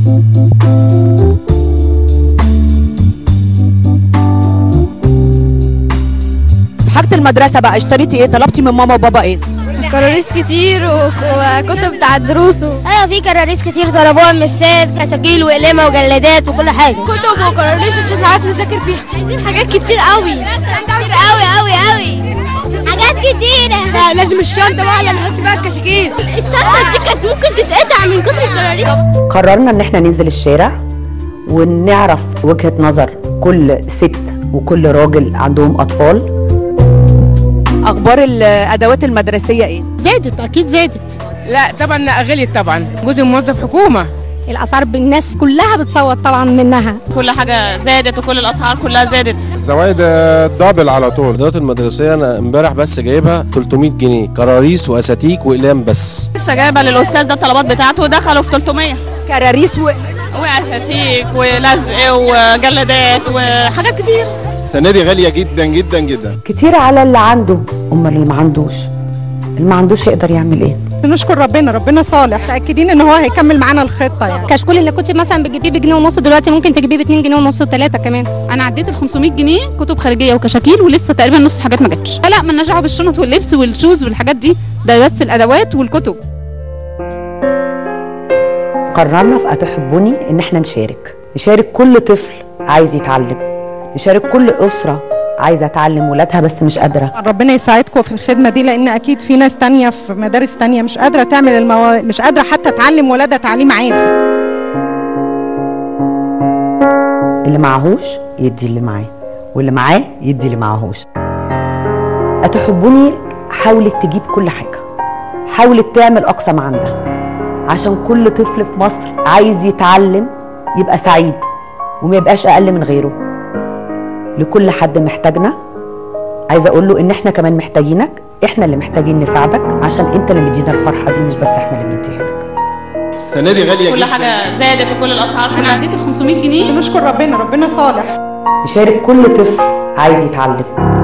حاجة المدرسة بقى اشتريتي ايه؟ طلبتي من ماما وبابا ايه؟ كراريس كتير وكتب بتاع الدروس ايوه في كراريس كتير طلبوها من السيد، كشاكيل وقلمه وجلادات وكل حاجه. كتب وكراريس عشان نعرف نذاكر فيها. عايزين حاجات كتير قوي كتير قوي حاجات كتيره. لازم الشنطه بقى اللي نحط فيها الكشاكيل. الشنطه دي كانت ممكن تتقطع من كتر الكراريس. قررنا ان احنا ننزل الشارع ونعرف وجهة نظر كل ست وكل راجل عندهم اطفال. اخبار الادوات المدرسية ايه؟ زادت، اكيد زادت. لا طبعا غليت طبعا، جوزي موظف حكومه. الاسعار الناس كلها بتصوت طبعا منها، كل حاجه زادت وكل الاسعار كلها زادت. الزوايد دبل على طول. الادوات المدرسيه انا امبارح بس جايبها 300 جنيه، كراريس واساتيك واقلام بس. لسه جايبه للاستاذ ده الطلبات بتاعته دخلوا في 300. كراريس واساتيك ولزق وجلادات وحاجات كتير. السنه دي غاليه جدا جدا جدا. كتير على اللي عنده، امال اللي ما عندوش، اللي ما عندوش هيقدر يعمل ايه؟ نشكر ربنا صالح، متاكدين ان هو هيكمل معانا الخطه يعني. كشكول اللي كنت مثلا بتجيبيه بجنيه ونص دلوقتي ممكن تجيبيه ب2 جنيه ونص و3 كمان. انا عديت ال 500 جنيه كتب خارجيه وكشاكيل ولسه تقريبا نص الحاجات ما جاتش. لا مالناش دعوه بالشنط واللبس والشوز والحاجات دي، ده بس الادوات والكتب. قررنا في أتحبوني ان احنا نشارك كل طفل عايز يتعلم، نشارك كل اسره عايزه تعلم ولادها بس مش قادره. ربنا يساعدكم في الخدمه دي، لان اكيد في ناس تانية في مدارس تانية مش قادره تعمل مش قادره حتى تعلم ولادها تعليم عادي. اللي معهوش يدي اللي معاه، واللي معاه يدي اللي معهوش. أتحبوني حاولت تجيب كل حاجه، حاولت تعمل اقصى ما عندها عشان كل طفل في مصر عايز يتعلم يبقى سعيد وما يبقاش اقل من غيره. لكل حد محتاجنا عايزه اقول له ان احنا كمان محتاجينك، احنا اللي محتاجين نساعدك عشان انت اللي مدينا الفرحه دي، مش بس احنا اللي بنديها لك. السنه دي غاليه كل جدا. حاجه زادت وكل الاسعار. انا عديت ال 500 جنيه. نشكر ربنا صالح. نشارك كل طفل عايز يتعلم.